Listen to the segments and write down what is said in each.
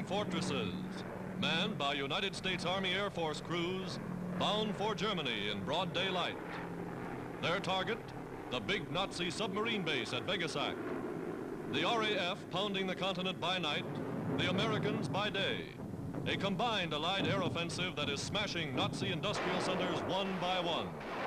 fortresses, manned by United States Army Air Force crews bound for Germany in broad daylight. Their target, the big Nazi submarine base at Vegasack. The RAF pounding the continent by night, the Americans by day. A combined Allied air offensive that is smashing Nazi industrial centers one by one.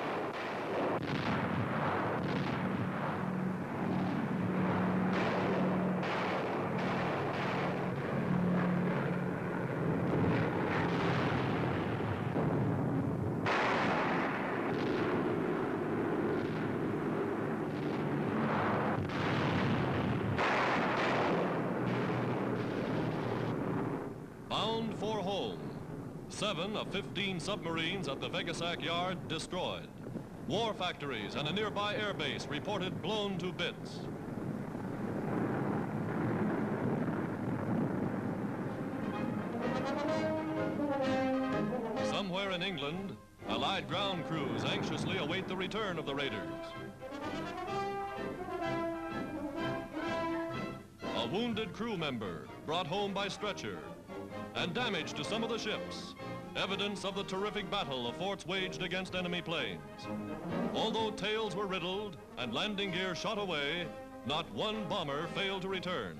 Bound for home. 7 of 15 submarines at the Vegasack yard destroyed. War factories and a nearby air base reported blown to bits. Somewhere in England, Allied ground crews anxiously await the return of the raiders. A wounded crew member brought home by stretcher, and damage to some of the ships, evidence of the terrific battle the forts waged against enemy planes. Although tails were riddled and landing gear shot away, not one bomber failed to return.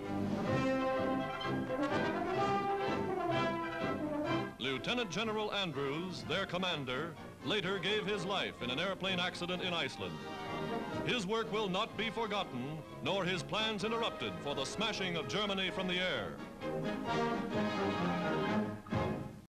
Lieutenant General Andrews, their commander, later gave his life in an airplane accident in Iceland. His work will not be forgotten, nor his plans interrupted for the smashing of Germany from the air.